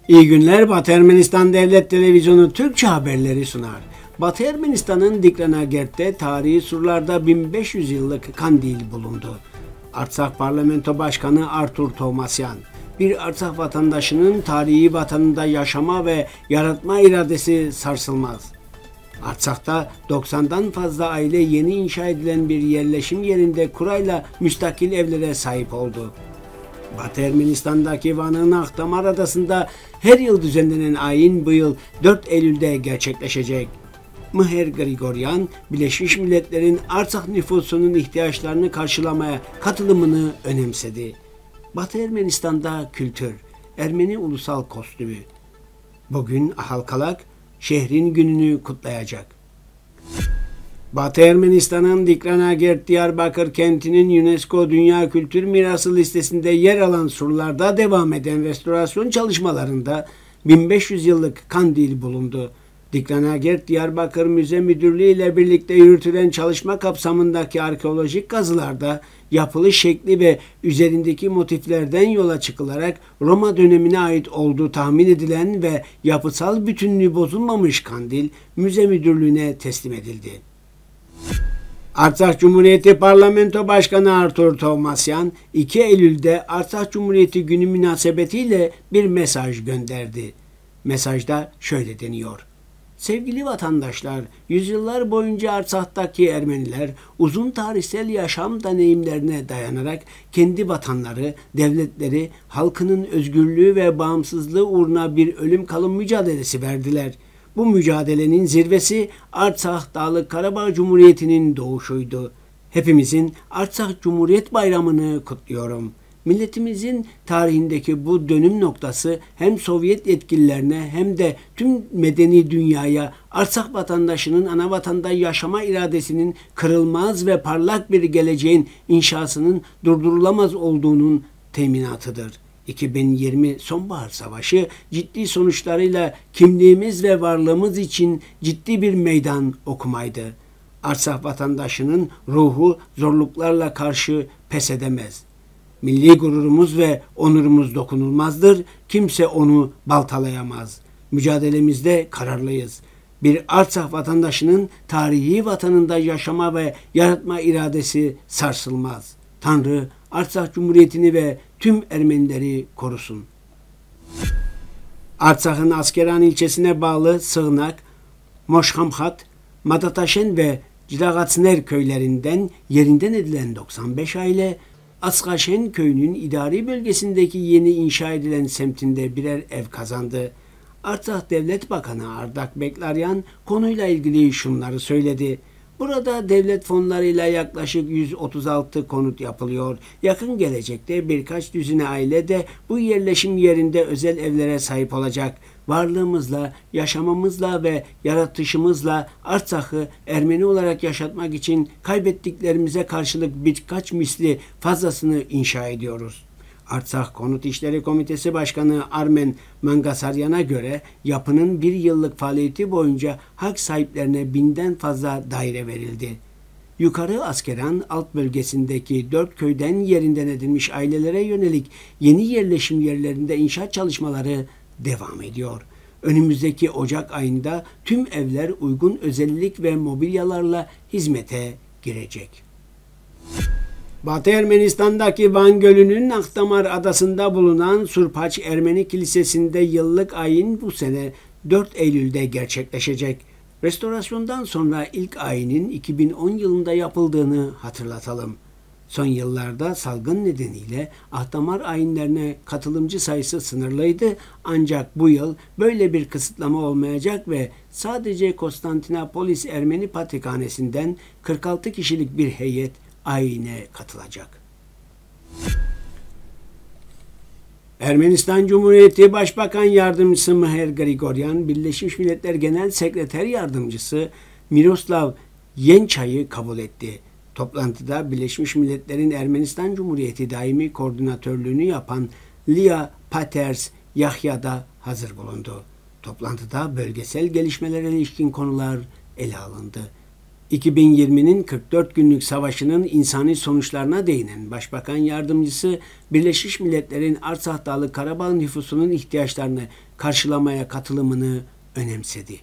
İyi günler. Batı Ermenistan Devlet Televizyonu Türkçe haberleri sunar. Batı Ermenistan'ın Diklanagert'te tarihi surlarda 1500 yıllık kandil bulundu. Artsakh Parlamento Başkanı Artur Tovmasyan, bir Artsakh vatandaşının tarihi vatanında yaşama ve yaratma iradesi sarsılmaz. Artsakh'ta 90'dan fazla aile yeni inşa edilen bir yerleşim yerinde kurayla müstakil evlere sahip oldu. Batı Ermenistan'daki Van'ın Akdamar Adası'nda her yıl düzenlenen ayin bu yıl 4 Eylül'de gerçekleşecek. Mıher Grigoryan, Birleşmiş Milletler'in Artsakh nüfusunun ihtiyaçlarını karşılamaya katılımını önemsedi. Batı Ermenistan'da kültür, Ermeni ulusal kostümü. Bugün Ahalkalak, şehrin gününü kutlayacak. Batı Ermenistan'ın Diklanagert Diyarbakır kentinin UNESCO Dünya Kültür Mirası listesinde yer alan surlarda devam eden restorasyon çalışmalarında 1500 yıllık kandil bulundu. Diklanagert Diyarbakır Müze Müdürlüğü ile birlikte yürütülen çalışma kapsamındaki arkeolojik kazılarda yapılış şekli ve üzerindeki motiflerden yola çıkılarak Roma dönemine ait olduğu tahmin edilen ve yapısal bütünlüğü bozulmamış kandil müze müdürlüğüne teslim edildi. Artsakh Cumhuriyeti Parlamento Başkanı Artur Tovmasyan, 2 Eylül'de Artsakh Cumhuriyeti Günü münasebetiyle bir mesaj gönderdi. Mesajda şöyle deniyor: Sevgili vatandaşlar, yüzyıllar boyunca Artsakh'taki Ermeniler uzun tarihsel yaşam deneyimlerine dayanarak kendi vatanları, devletleri, halkının özgürlüğü ve bağımsızlığı uğruna bir ölüm kalım mücadelesi verdiler. Bu mücadelenin zirvesi Artsakh Dağlık Karabağ Cumhuriyeti'nin doğuşuydu. Hepimizin Artsakh Cumhuriyet Bayramı'nı kutluyorum. Milletimizin tarihindeki bu dönüm noktası hem Sovyet yetkililerine hem de tüm medeni dünyaya Artsakh vatandaşının ana vatanda yaşama iradesinin kırılmaz ve parlak bir geleceğin inşasının durdurulamaz olduğunun teminatıdır. 2020 Sonbahar Savaşı ciddi sonuçlarıyla kimliğimiz ve varlığımız için ciddi bir meydan okumaydı. Artsakh vatandaşının ruhu zorluklarla karşı pes edemez. Milli gururumuz ve onurumuz dokunulmazdır. Kimse onu baltalayamaz. Mücadelemizde kararlıyız. Bir Artsakh vatandaşının tarihi vatanında yaşama ve yaratma iradesi sarsılmaz. Tanrı Artsakh Cumhuriyeti'ni ve tüm Ermenileri korusun. Artsakh'ın Askeran ilçesine bağlı Sığnak, Moşhamhat, Madataşen ve Cilagatsner köylerinden yerinden edilen 95 aile, Askaşen köyünün idari bölgesindeki yeni inşa edilen semtinde birer ev kazandı. Artsakh Devlet Bakanı Ardak Beklaryan konuyla ilgili şunları söyledi. Burada devlet fonlarıyla yaklaşık 136 konut yapılıyor. Yakın gelecekte birkaç düzine aile de bu yerleşim yerinde özel evlere sahip olacak. Varlığımızla, yaşamamızla ve yaratışımızla Artsakh'ı Ermeni olarak yaşatmak için kaybettiklerimize karşılık birkaç misli fazlasını inşa ediyoruz. Artsakh Konut İşleri Komitesi Başkanı Armen Mangasaryan'a göre yapının bir yıllık faaliyeti boyunca hak sahiplerine 1000'den fazla daire verildi. Yukarı Askeran alt bölgesindeki 4 köyden yerinden edilmiş ailelere yönelik yeni yerleşim yerlerinde inşaat çalışmaları devam ediyor. Önümüzdeki Ocak ayında tüm evler uygun özellik ve mobilyalarla hizmete girecek. Batı Ermenistan'daki Van Gölü'nün Akdamar Adası'nda bulunan Surpaç Ermeni Kilisesi'nde yıllık ayin bu sene 4 Eylül'de gerçekleşecek. Restorasyondan sonra ilk ayinin 2010 yılında yapıldığını hatırlatalım. Son yıllarda salgın nedeniyle Akdamar ayinlerine katılımcı sayısı sınırlıydı, ancak bu yıl böyle bir kısıtlama olmayacak ve sadece Konstantinopolis Ermeni Patrikhanesi'nden 46 kişilik bir heyet ayine katılacak. Ermenistan Cumhuriyeti Başbakan Yardımcısı Mıher Grigoryan, Birleşmiş Milletler Genel Sekreter Yardımcısı Miroslav Yençay'ı kabul etti. Toplantıda Birleşmiş Milletler'in Ermenistan Cumhuriyeti Daimi Koordinatörlüğünü yapan Lia Paters Yahya da hazır bulundu. Toplantıda bölgesel gelişmelere ilişkin konular ele alındı. 2020'nin 44 günlük savaşının insani sonuçlarına değinen Başbakan Yardımcısı, Birleşmiş Milletler'in Artsakh Dağlı Karabağ nüfusunun ihtiyaçlarını karşılamaya katılımını önemsedi.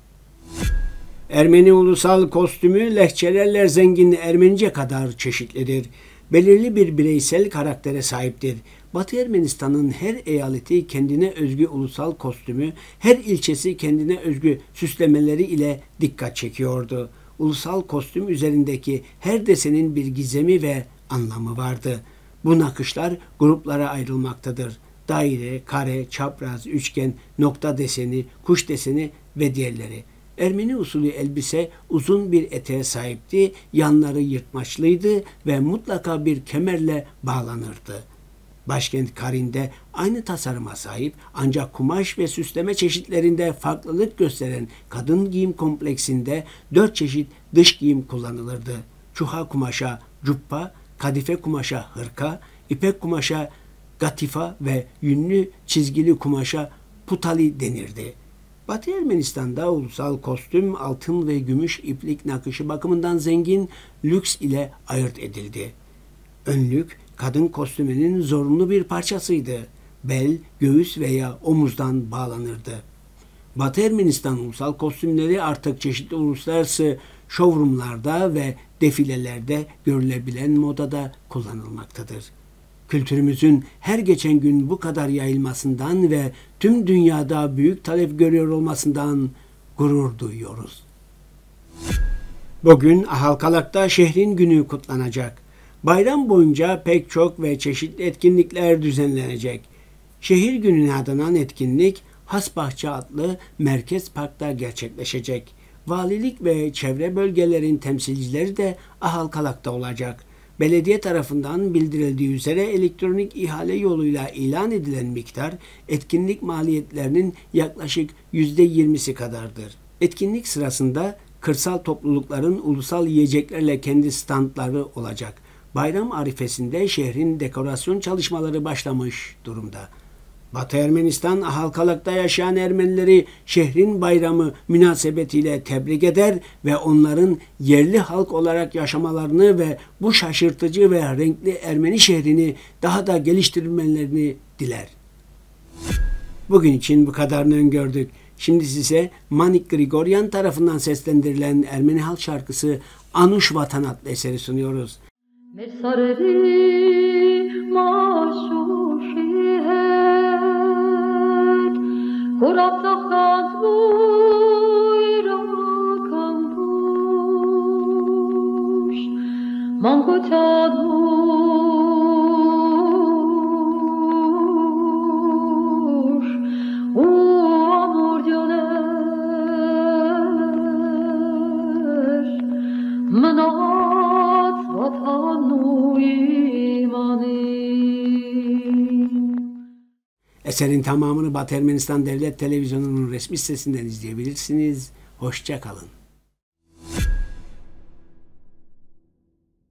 Ermeni ulusal kostümü lehçelerle zengin Ermenice kadar çeşitlidir. Belirli bir bireysel karaktere sahiptir. Batı Ermenistan'ın her eyaleti kendine özgü ulusal kostümü, her ilçesi kendine özgü süslemeleri ile dikkat çekiyordu. Ulusal kostüm üzerindeki her desenin bir gizemi ve anlamı vardı. Bu nakışlar gruplara ayrılmaktadır. Daire, kare, çapraz, üçgen, nokta deseni, kuş deseni ve diğerleri. Ermeni usulü elbise uzun bir eteğe sahipti, yanları yırtmaçlıydı ve mutlaka bir kemerle bağlanırdı. Başkent Karin'de aynı tasarıma sahip ancak kumaş ve süsleme çeşitlerinde farklılık gösteren kadın giyim kompleksinde 4 çeşit dış giyim kullanılırdı. Çuha kumaşa cuppa, kadife kumaşa hırka, ipek kumaşa gatifa ve yünlü çizgili kumaşa putali denirdi. Batı Ermenistan'da ulusal kostüm altın ve gümüş iplik nakışı bakımından zengin, lüks ile ayırt edildi. Önlük, kadın kostümünün zorunlu bir parçasıydı. Bel, göğüs veya omuzdan bağlanırdı. Batı Ermenistan ulusal kostümleri artık çeşitli uluslararası showroomlarda ve defilelerde görülebilen modada kullanılmaktadır. Kültürümüzün her geçen gün bu kadar yayılmasından ve tüm dünyada büyük talep görüyor olmasından gurur duyuyoruz. Bugün Ahalkalak'ta şehrin günü kutlanacak. Bayram boyunca pek çok ve çeşitli etkinlikler düzenlenecek. Şehir gününe adanan etkinlik Hasbahçe adlı Merkez Park'ta gerçekleşecek. Valilik ve çevre bölgelerin temsilcileri de Ahalkalak'ta olacak. Belediye tarafından bildirildiği üzere elektronik ihale yoluyla ilan edilen miktar etkinlik maliyetlerinin yaklaşık %20'si kadardır. Etkinlik sırasında kırsal toplulukların ulusal yiyeceklerle kendi standları olacak. Bayram arifesinde şehrin dekorasyon çalışmaları başlamış durumda. Batı Ermenistan Ahalkalak'ta yaşayan Ermenileri şehrin bayramı münasebetiyle tebrik eder ve onların yerli halk olarak yaşamalarını ve bu şaşırtıcı ve renkli Ermeni şehrini daha da geliştirmelerini diler. Bugün için bu kadarını öngördük. Şimdi size Manik Grigoryan tarafından seslendirilen Ermeni halk şarkısı Anuş Vatan adlı eseri sunuyoruz. Eserin tamamını Batı Ermenistan Devlet Televizyonu'nun resmi sitesinden izleyebilirsiniz. Hoşça kalın.